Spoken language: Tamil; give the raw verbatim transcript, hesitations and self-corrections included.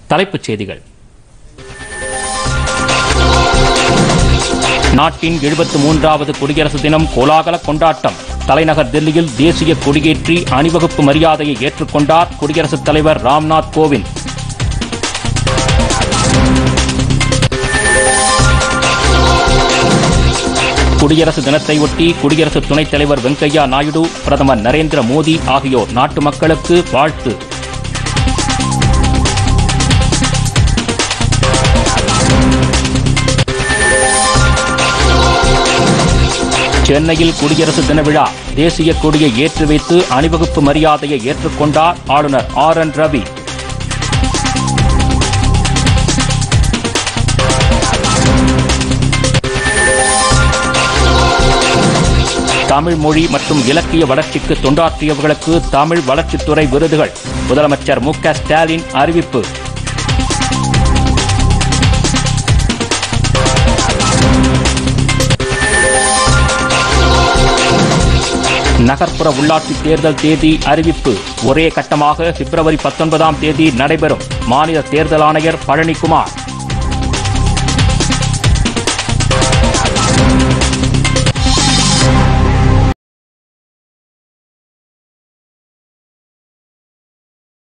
தலைப்புச் செய்திகள். நாட்டின் எழுபத்து மூன்றாவது குடியரசு தினம் கோலாகல கொண்டாட்டம். தலைநகர் தில்லியில் தேசிய கொடியேற்றி அணிவகுப்பு மரியாதையை ஏற்றுக்கொண்டார் குடியரசுத் தலைவர் ராம்நாத் கோவிந்த். குடியரசு தினத்தையொட்டி குடியரசு துணைத் தலைவர் வெங்கையா நாயுடு, பிரதமர் நரேந்திர மோடி ஆகியோர் நாட்டு மக்களுக்கு வாழ்த்து. சென்னையில் குடியரசு தின விழா. தேசிய கொடியை ஏற்றி வைத்து அணிவகுப்பு மரியாதையை ஏற்றுக்கொண்டார் ஆளுநர் ஆர் என் ரவி. தமிழ் மொழி மற்றும் இலக்கிய வளர்ச்சிக்கு தொண்டாற்றியவர்களுக்கு தமிழ் வளர்ச்சித்துறை விருதுகள். முதலமைச்சர் மு க ஸ்டாலின் அறிவிப்பு. நகர்ப்புற உள்ளாட்சி தேர்தல் தேதி அறிவிப்பு. ஒரே கட்டமாக பிப்ரவரி பத்தொன்பதாம் தேதி நடைபெறும். மாநில தேர்தல் ஆணையர் பழனிக்குமார்.